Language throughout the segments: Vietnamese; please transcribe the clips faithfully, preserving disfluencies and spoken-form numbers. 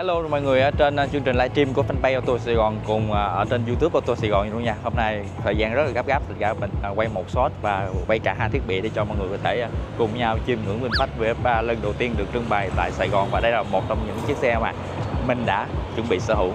hello mọi người ở trên chương trình livestream của fanpage Auto Sài Gòn cùng ở trên YouTube Auto Sài Gòn luôn nha. Hôm nay thời gian rất là gấp gáp, thành ra mình quay một shot và quay cả hai thiết bị để cho mọi người có thể cùng nhau chiêm ngưỡng VinFast vê ép ba lần đầu tiên được trưng bày tại Sài Gòn, và đây là một trong những chiếc xe mà mình đã chuẩn bị sở hữu.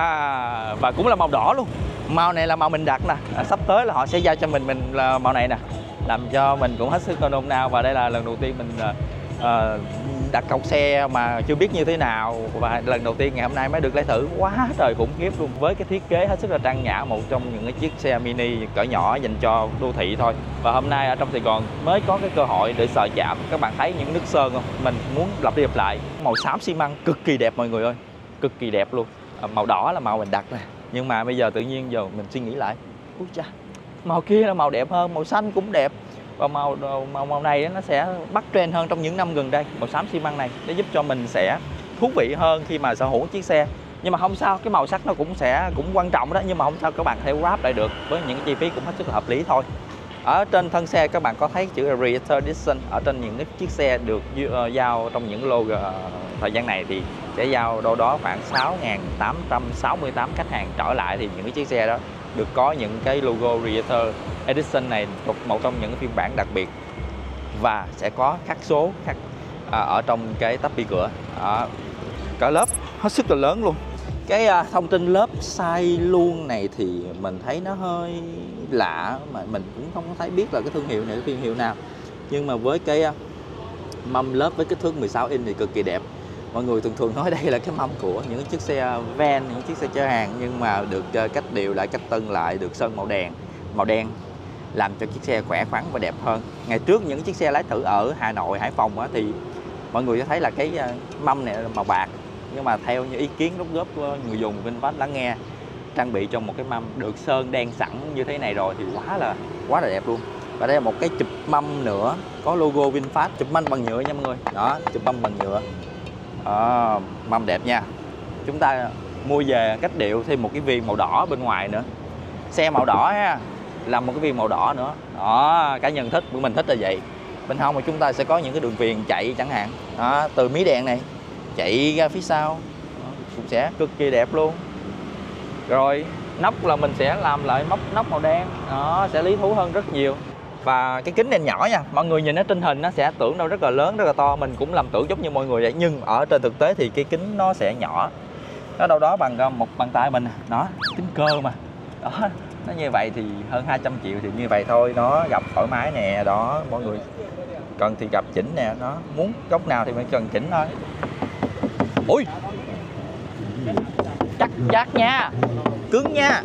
À, và cũng là màu đỏ luôn. Màu này là màu mình đặt nè. À, sắp tới là họ sẽ giao cho mình mình là màu này nè, làm cho mình cũng hết sức nôn nao. Và đây là lần đầu tiên mình uh, đặt cọc xe mà chưa biết như thế nào, và lần đầu tiên ngày hôm nay mới được lái thử. Quá trời khủng khiếp luôn, với cái thiết kế hết sức là trang nhã, một trong những cái chiếc xe mini cỡ nhỏ dành cho đô thị thôi. Và hôm nay ở trong Sài Gòn mới có cái cơ hội để sờ chạm. Các bạn thấy những nước sơn không? Mình muốn lặp đi lặp lại. Màu xám xi măng cực kỳ đẹp mọi người ơi, cực kỳ đẹp luôn. À, màu đỏ là màu mình đặt nè, nhưng mà bây giờ tự nhiên giờ mình suy nghĩ lại, ui cha, màu kia là màu đẹp hơn, màu xanh cũng đẹp. Và màu màu màu này nó sẽ bắt trend hơn trong những năm gần đây. Màu xám xi măng này để giúp cho mình sẽ thú vị hơn khi mà sở hữu chiếc xe. Nhưng mà không sao, cái màu sắc nó cũng sẽ cũng quan trọng đó, nhưng mà không sao, các bạn thể wrap lại được với những chi phí cũng hết sức là hợp lý thôi. Ở trên thân xe các bạn có thấy chữ Creator Edition ở trên những cái chiếc xe được uh, giao trong những logo uh, thời gian này thì sẽ giao đâu đó khoảng sáu nghìn tám trăm sáu mươi tám khách hàng trở lại, thì những cái chiếc xe đó được có những cái logo Creator Edition này, một trong những phiên bản đặc biệt, và sẽ có khắc số khắc à, ở trong cái tắp bi cửa. À, cả lớp hết sức là lớn luôn. Cái à, thông tin lớp size luôn này thì mình thấy nó hơi lạ, mà mình cũng không thấy biết là cái thương hiệu này là thương hiệu nào. Nhưng mà với cái à, mâm lớp với kích thước mười sáu inch thì cực kỳ đẹp. Mọi người thường thường nói đây là cái mâm của những chiếc xe van, những chiếc xe chở hàng, nhưng mà được cách điệu lại, cách tân lại, được sơn màu đen, màu đen, làm cho chiếc xe khỏe khoắn và đẹp hơn. Ngày trước những chiếc xe lái thử ở Hà Nội, Hải Phòng á, thì mọi người sẽ thấy là cái mâm này là màu bạc, nhưng mà theo như ý kiến đóng góp của người dùng VinFast lắng nghe, trang bị cho một cái mâm được sơn đen sẵn như thế này rồi thì quá là quá là đẹp luôn. Và đây là một cái chụp mâm nữa có logo VinFast, chụp mâm bằng nhựa nha mọi người. Đó, chụp mâm bằng nhựa. À, mâm đẹp nha. Chúng ta mua về cách điệu thêm một cái viền màu đỏ bên ngoài nữa. Xe màu đỏ ha, làm một cái viền màu đỏ nữa. Đó, cá nhân thích, của mình thích là vậy. Bên hông mà chúng ta sẽ có những cái đường viền chạy chẳng hạn. Đó, từ mí đèn này chạy ra phía sau. Đó, cũng sẽ cực kỳ đẹp luôn. Rồi, nóc là mình sẽ làm lại móc nóc màu đen. Đó, sẽ lý thú hơn rất nhiều. Và cái kính này nhỏ nha, mọi người nhìn ở trên hình nó sẽ tưởng đâu rất là lớn, rất là to. Mình cũng làm tưởng giống như mọi người vậy, nhưng ở trên thực tế thì cái kính nó sẽ nhỏ. Nó đâu đó bằng một bàn tay mình. Đó, kính cơ mà. Đó, nó như vậy thì hơn hai trăm triệu thì như vậy thôi. Nó gặp thoải mái nè. Đó, mọi người cần thì gặp chỉnh nè. Nó muốn góc nào thì mới cần chỉnh thôi. Ui, chắc chắc nha, cứng nha,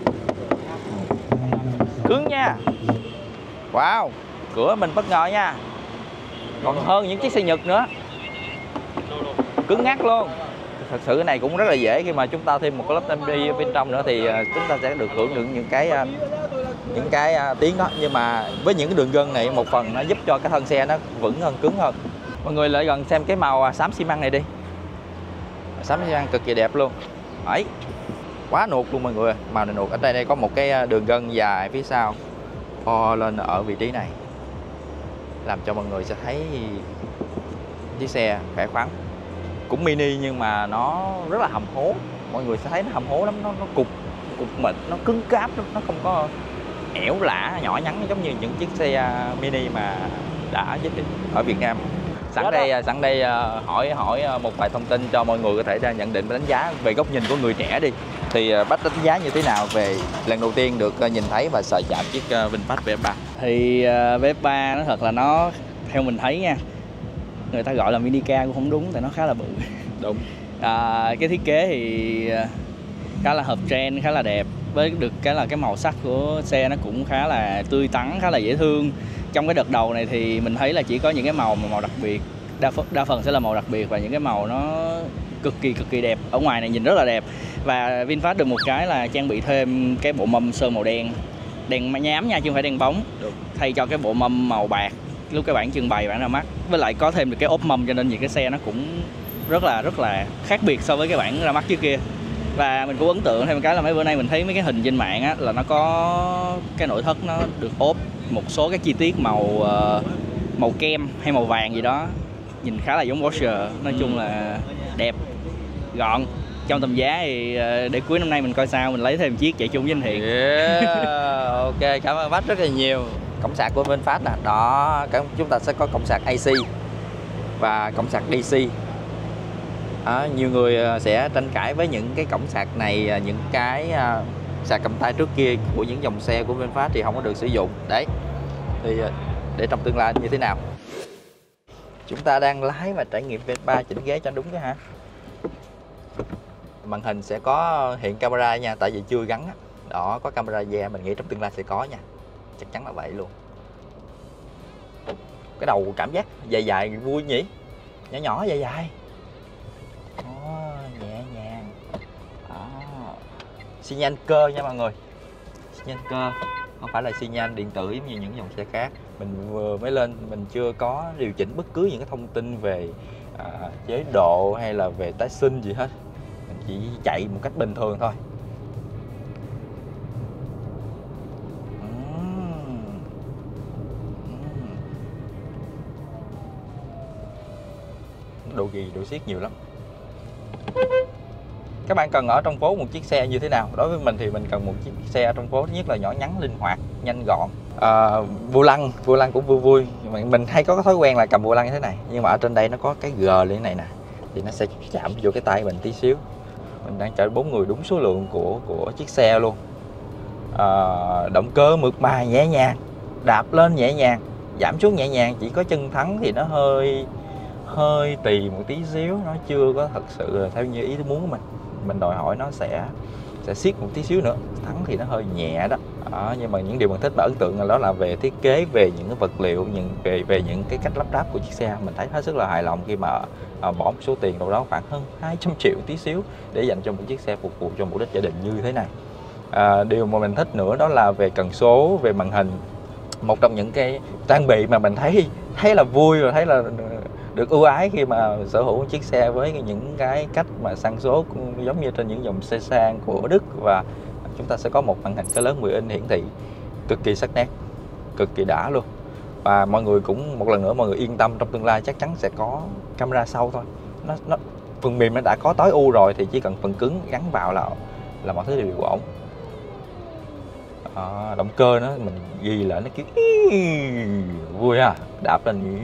cứng nha. Wow, cửa mình bất ngờ nha, còn hơn những chiếc xe Nhật nữa, cứng ngắc luôn. Thật sự cái này cũng rất là dễ, khi mà chúng ta thêm một cái lớp em đê bên trong nữa thì chúng ta sẽ được hưởng được những cái những cái tiếng đó. Nhưng mà với những cái đường gân này, một phần nó giúp cho cái thân xe nó vững hơn, cứng hơn. Mọi người lại gần xem cái màu xám xi măng này đi. Xám xi măng cực kỳ đẹp luôn. Ấy, quá nuột luôn mọi người. Màu này nuột. Ở đây đây có một cái đường gân dài phía sau po lên ở vị trí này, làm cho mọi người sẽ thấy chiếc xe khỏe khoắn, cũng mini nhưng mà nó rất là hầm hố. Mọi người sẽ thấy nó hầm hố lắm, nó nó cục cục mịn, nó cứng cáp, nó không có ẻo lả nhỏ nhắn giống như những chiếc xe mini mà đã giới thiệu ở Việt Nam. Sẵn đây sẵn đây hỏi hỏi một vài thông tin cho mọi người có thể nhận định và đánh giá về góc nhìn của người trẻ đi. Thì Bách đánh giá như thế nào về lần đầu tiên được nhìn thấy và sờ chạm chiếc VinFast vê ép ba? Thì vê ép ba nó thật là nó, theo mình thấy nha, người ta gọi là mini car cũng không đúng, tại nó khá là bự. Đúng. À, cái thiết kế thì khá là hợp trend, khá là đẹp. Với được cái là cái màu sắc của xe nó cũng khá là tươi tắn, khá là dễ thương. Trong cái đợt đầu này thì mình thấy là chỉ có những cái màu màu đặc biệt, đa, đa phần sẽ là màu đặc biệt, và những cái màu nó cực kỳ cực kỳ đẹp. Ở ngoài này nhìn rất là đẹp. Và VinFast được một cái là trang bị thêm cái bộ mâm sơn màu đen, đèn nhám nha, chứ không phải đèn bóng. Được. Thay cho cái bộ mâm màu bạc lúc cái bản trưng bày, bản ra mắt. Với lại có thêm được cái ốp mâm, cho nên những cái xe nó cũng rất là rất là khác biệt so với cái bản ra mắt trước kia. Và mình cũng ấn tượng thêm một cái là mấy bữa nay mình thấy mấy cái hình trên mạng á, là nó có cái nội thất nó được ốp một số các chi tiết màu uh, màu kem hay màu vàng gì đó, nhìn khá là giống Porsche. Nói chung là đẹp, gọn. trong tầm giá thì để cuối năm nay mình coi sao, mình lấy thêm chiếc chạy chung với anh Thiện. Yeah, ok, cảm ơn Bách rất là nhiều. Cổng sạc của VinFast nè, đó, chúng ta sẽ có cổng sạc a xê và cổng sạc đê xê. Đó, nhiều người sẽ tranh cãi với những cái cổng sạc này, những cái sạc cầm tay trước kia của những dòng xe của VinFast thì không có được sử dụng. Đấy, thì để trong tương lai như thế nào. Chúng ta đang lái và trải nghiệm Vespa chỉnh ghế cho đúng cái hả. Màn hình sẽ có hiện camera nha, tại vì chưa gắn. Đó, có camera da, mình nghĩ trong tương lai sẽ có nha. Chắc chắn là vậy luôn. Cái đầu cảm giác dài dài vui nhỉ. Nhỏ nhỏ dài dài. Đó, nhẹ nhàng. Đó. Xi nhan cơ nha mọi người. Xi nhan cơ, không phải là xi nhan điện tử giống như những dòng xe khác. Mình vừa mới lên, mình chưa có điều chỉnh bất cứ những cái thông tin về à, chế độ hay là về tái sinh gì hết. Mình chỉ chạy một cách bình thường thôi. Độ ghi, độ xiết nhiều lắm. Các bạn cần ở trong phố một chiếc xe như thế nào? Đối với mình thì mình cần một chiếc xe ở trong phố, thứ nhất là nhỏ nhắn, linh hoạt, nhanh gọn. À, vô lăng, vô lăng cũng vui vui. Mình hay có cái thói quen là cầm vô lăng như thế này, nhưng mà ở trên đây nó có cái G lên này nè, thì nó sẽ chạm vô cái tay mình tí xíu. Mình đang chở bốn người đúng số lượng của của chiếc xe luôn. À, động cơ mượt mà nhẹ nhàng, đạp lên nhẹ nhàng, giảm xuống nhẹ nhàng, chỉ có chân thắng thì nó hơi hơi tì một tí xíu, nó chưa có thật sự là theo như ý muốn của mình. Mình đòi hỏi nó sẽ sẽ siết một tí xíu nữa, thắng thì nó hơi nhẹ đó. Đó, nhưng mà những điều mình thích và ấn tượng là đó là về thiết kế, về những cái vật liệu, những về về những cái cách lắp ráp của chiếc xe, mình thấy hết sức là hài lòng khi mà à, bỏ một số tiền đâu đó khoảng hơn hai trăm triệu tí xíu để dành cho một chiếc xe phục vụ cho mục đích gia đình như thế này. À, điều mà mình thích nữa đó là về cần số, về màn hình. Một trong những cái trang bị mà mình thấy thấy là vui và thấy là được ưu ái khi mà sở hữu chiếc xe với những cái cách mà sang số giống như trên những dòng xe sang của Đức, và chúng ta sẽ có một màn hình cỡ lớn mười inch hiển thị cực kỳ sắc nét, cực kỳ đã luôn. Và mọi người cũng một lần nữa mọi người yên tâm, trong tương lai chắc chắn sẽ có camera sau thôi. Nó, nó phần mềm nó đã có tối ưu rồi thì chỉ cần phần cứng gắn vào là là mọi thứ đều ổn. À, động cơ nó mình ghi lại nó kiểu vui ha, đạp lên.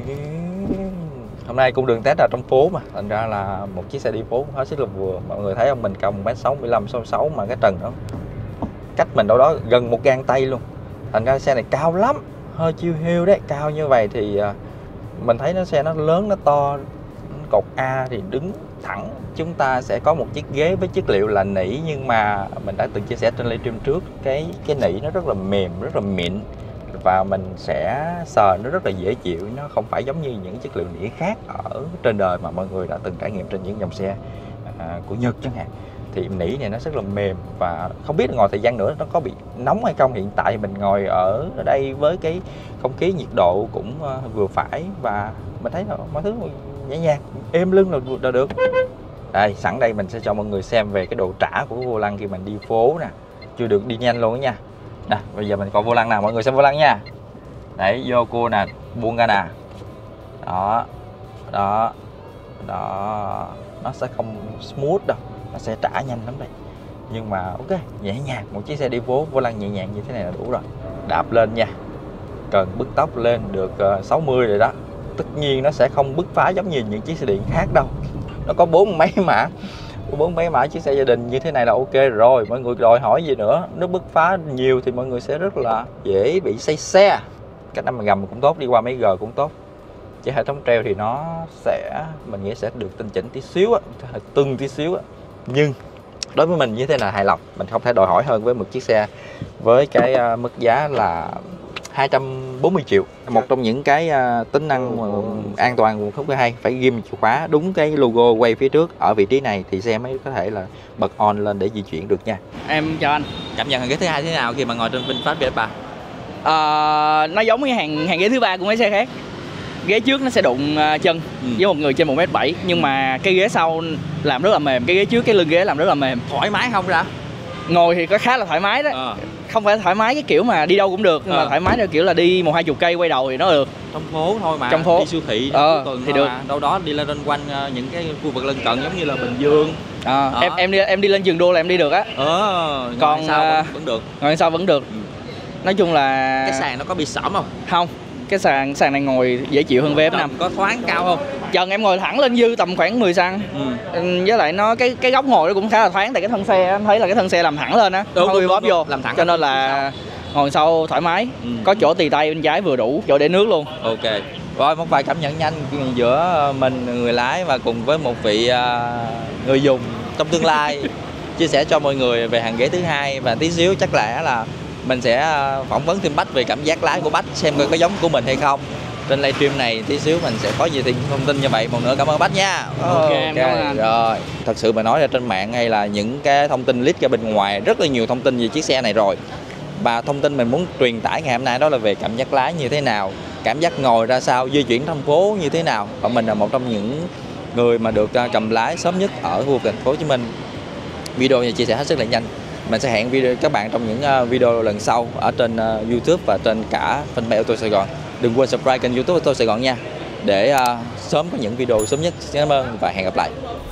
Hôm nay cung đường test là trong phố mà, thành ra là một chiếc xe đi phố hết sức là vừa. Mọi người thấy không, mình cao một mét sáu mươi lăm, sáu mươi sáu mà cái trần đó cách mình đâu đó gần một gang tay luôn. Thành ra xe này cao lắm, hơi chiêu hiu đấy. Cao như vậy thì mình thấy nó xe nó lớn, nó to. Cột A thì đứng thẳng. Chúng ta sẽ có một chiếc ghế với chất liệu là nỉ, nhưng mà mình đã từng chia sẻ trên livestream trước, cái cái nỉ nó rất là mềm, rất là mịn, và mình sẽ sờ nó rất là dễ chịu. Nó không phải giống như những chất liệu nỉ khác ở trên đời mà mọi người đã từng trải nghiệm trên những dòng xe à, của Nhật chẳng hạn. Thì nỉ này nó rất là mềm, và không biết ngồi thời gian nữa nó có bị nóng hay không. Hiện tại mình ngồi ở đây với cái không khí nhiệt độ cũng vừa phải, và mình thấy mọi thứ nhẹ nhàng, êm lưng là, là được. Đây, sẵn đây mình sẽ cho mọi người xem về cái độ trả của vô lăng khi mình đi phố nè. Chưa được đi nhanh luôn đó nha. Nè, bây giờ mình còn vô lăng nào, mọi người xem vô lăng nha. Đấy, vô cua nè, buông ra nè. Đó, đó, đó. Nó sẽ không smooth đâu, nó sẽ trả nhanh lắm đây. Nhưng mà ok, nhẹ nhàng, một chiếc xe đi phố vô lăng nhẹ nhàng như thế này là đủ rồi. Đạp lên nha. Cần bứt tốc lên được sáu mươi rồi đó. Tất nhiên nó sẽ không bứt phá giống như những chiếc xe điện khác đâu. Nó có bốn mấy mã, bốn mấy mã chiếc xe gia đình như thế này là ok rồi. Mọi người đòi hỏi gì nữa. Nếu bứt phá nhiều thì mọi người sẽ rất là dễ bị say xe. Cách năm gầm cũng tốt, đi qua mấy G cũng tốt. Chỉ hệ thống treo thì nó sẽ, mình nghĩ sẽ được tinh chỉnh tí xíu á, tưng tí xíu á. Nhưng đối với mình như thế là hài lòng. Mình không thể đòi hỏi hơn với một chiếc xe với cái mức giá là hai trăm bốn mươi triệu. Một trong những cái uh, tính năng uh, an toàn của khúc thứ hai phải ghim chìa khóa đúng cái logo quay phía trước ở vị trí này thì xe mới có thể là bật on lên để di chuyển được nha. Em chào anh. Cảm nhận hàng ghế thứ hai thế nào khi mà ngồi trên VinFast Vespa? À, nó giống như hàng hàng ghế thứ ba của mấy xe khác. Ghế trước nó sẽ đụng uh, chân ừ. với một người trên một mét bảy, nhưng mà cái ghế sau làm rất là mềm. Cái ghế trước, cái lưng ghế làm rất là mềm. Thoải mái không ra? Ngồi thì có khá là thoải mái đó. À. không phải thoải mái cái kiểu mà đi đâu cũng được, nhưng ờ. mà thoải mái theo kiểu là đi một hai chục cây quay đầu thì nó được. Trong phố thôi mà, Trong phố. đi siêu thị ờ, cuối tuần thì thôi được. mà. Đâu đó đi lên quanh uh, những cái khu vực lân cận giống như là Bình Dương. À, em em đi em đi lên Vườn Đua là em đi được á. Ờ, còn sao uh, vẫn, vẫn được. ngồi sau vẫn được. Ừ. Nói chung là Cái sàn nó có bị xõm không? Không, cái sàn sàn này ngồi dễ chịu hơn vé F năm. Có thoáng cao không? Trần em ngồi thẳng lên dư tầm khoảng mười xăng. Ừ. Với lại nó cái cái góc ngồi nó cũng khá là thoáng, tại cái thân xe em thấy là cái thân xe làm thẳng lên á, Đúng, không đúng, bị bóp đúng, vô, làm thẳng cho nên là ngồi sau thoải mái. Ừ. Có chỗ tì tay bên trái vừa đủ, chỗ để nước luôn. Ok. Rồi một vài cảm nhận nhanh giữa mình người lái và cùng với một vị uh, người dùng trong tương lai chia sẻ cho mọi người về hàng ghế thứ hai, và tí xíu chắc lẽ là mình sẽ uh, phỏng vấn thêm Bách về cảm giác lái của Bách, xem coi có giống của mình hay không. Trên livestream này tí xíu mình sẽ có gì thì thông tin như vậy. Một nữa cảm ơn Bách nha. Ok, em cảm ơn anh. Rồi, thật sự mà nói là trên mạng hay là những cái thông tin leak ra bên ngoài rất là nhiều thông tin về chiếc xe này rồi. Và thông tin mình muốn truyền tải ngày hôm nay đó là về cảm giác lái như thế nào, cảm giác ngồi ra sao, di chuyển trong phố như thế nào. Và mình là một trong những người mà được cầm lái sớm nhất ở khu vực thành phố Hồ Chí Minh. Video này chia sẻ hết sức là nhanh. Mình sẽ hẹn video các bạn trong những video lần sau ở trên YouTube và trên cả fanpage Ô tô Sài Gòn. Đừng quên subscribe kênh YouTube Ô tô Sài Gòn nha, để uh, sớm có những video sớm nhất. Xin cảm ơn và hẹn gặp lại.